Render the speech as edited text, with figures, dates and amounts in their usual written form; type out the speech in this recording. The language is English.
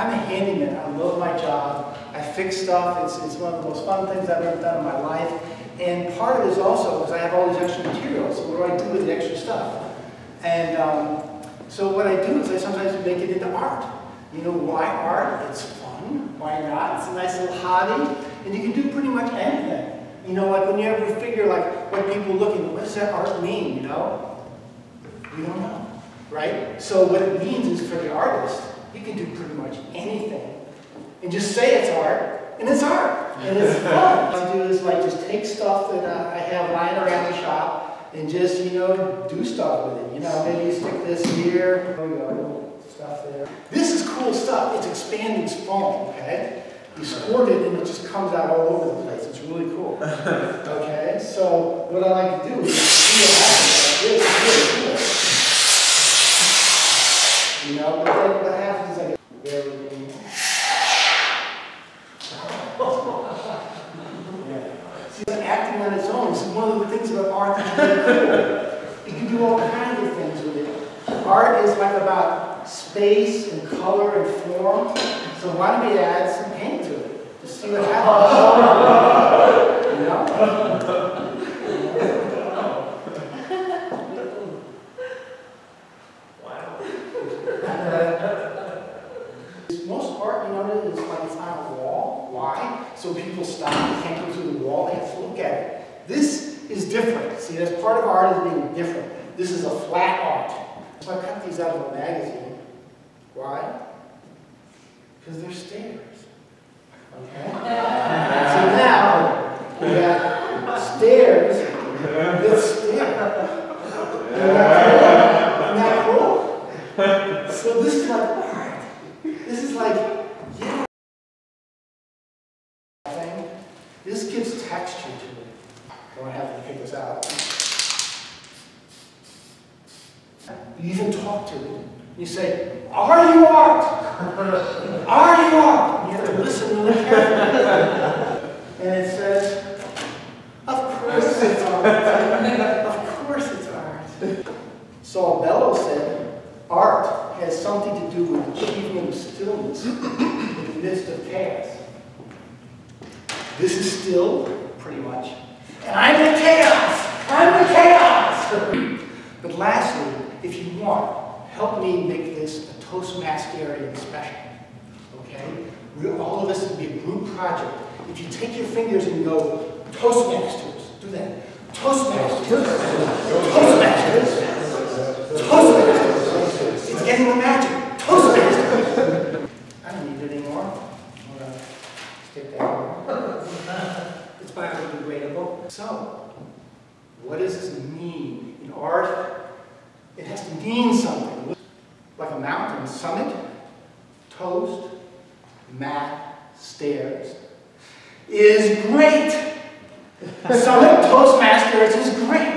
I'm a handyman. I love my job. I fix stuff. It's one of the most fun things I've ever done in my life. And part of it is also because I have all these extra materials. So what do I do with the extra stuff? And so what I do is I sometimes make it into art. You know why art? It's fun. Why not? It's a nice little hobby. And you can do pretty much anything. You know, like when you ever figure like what people looking, what does that art mean, you know? We don't know, right? So what it means is for the artist, you can do pretty much anything. And just say it's art, and it's art. And it's fun. What I do is like just take stuff that I have lying around the shop and just, you know, do stuff with it. You know, maybe you stick this here. There we go, little stuff there. This is cool stuff. It's expanding foam, okay? You squirt it and it just comes out all over the place. It's really cool. Okay, so what I like to do is see what happens. Like this. It's really cool. You know, but then what happens is I get very See, it's acting on its own. This is one of the things about art that's really cool. You can do all kinds of things with it. Art is like about space and color and form. So why don't we add some paint to it? Just see what happens. You know? Wow. Most art, you know, is like it's on a wall. Why? So people stop, they can't go through the wall, they have to look at it. This is different. See, that's part of art is being different. This is a flat art. So I cut these out of a magazine. Why? Because they're stairs. Okay? So now, we got stairs with stairs. Isn't that cool? So this is like art. This is like, yeah. This gives texture to it. I'm going to have to pick this out. You even talk to it. You say, are you art? Are you art? You have to listen really carefully. And it says, of course it's art. Of course it's art. Saul Bellow said, art has something to do with achievement of stillness in the midst of chaos. This is still, pretty much. And I'm the chaos! I'm the chaos! But lastly, if you want, help me make this a Toastmasters special. Okay? All of this will be a group project. If you take your fingers and go, Toastmasters, do that. Toastmasters. Toastmasters. Toastmasters. It's getting the magic. Toastmasters. I don't need it anymore. I'm going to stick that on. It's biodegradable. So, what does this mean? In art, it has to mean something. Like a mountain, summit, toast, mat, stairs, is great. Summit Toastmasters is great.